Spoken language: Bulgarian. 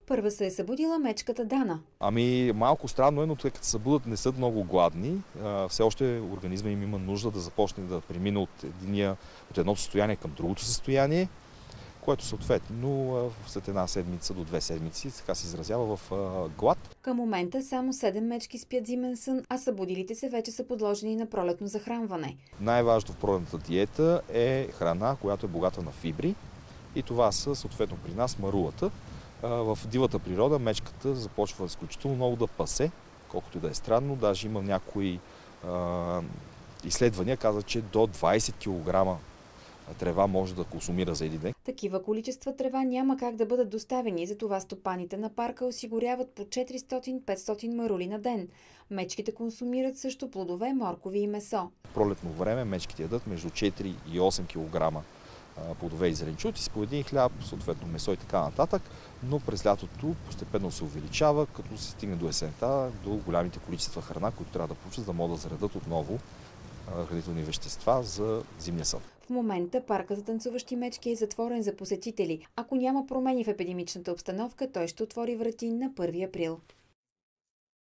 Първа се е събудила мечката Дана. Малко странно е, но тъй като се събудят, не са много гладни. Все още организма им има нужда да започне да премине от едното състояние към другото състояние, което съответно след една седмица до 2 седмици така се изразява в глад. Към момента само 7 мечки спят зимен сън, а събудилите се вече са подложени на пролетно захранване. Най-важното в пролетната диета е храна, която е богата на фибри, и това са съответно при нас марулата. В дивата природа мечката започва изключително много да пасе, колкото и да е странно. Даже има някои изследвания, казват, че до 20 кг трева може да консумира за един ден. Такива количества трева няма как да бъдат доставени, затова стопаните на парка осигуряват по 400-500 марули на ден. Мечките консумират също плодове, моркови и месо. В пролетно време мечките ядат между 4 и 8 кг плодове и зеленчуци, по един хляб, съответно месо и така нататък, но през лятото постепенно се увеличава, като се стигне до есента, до голямите количества храна, които трябва да получат, за да могат да заредат отново хранителни вещества за зимния сън. В момента парка за танцуващи мечки е затворен за посетители. Ако няма промени в епидемичната обстановка, той ще отвори врати на 1 април.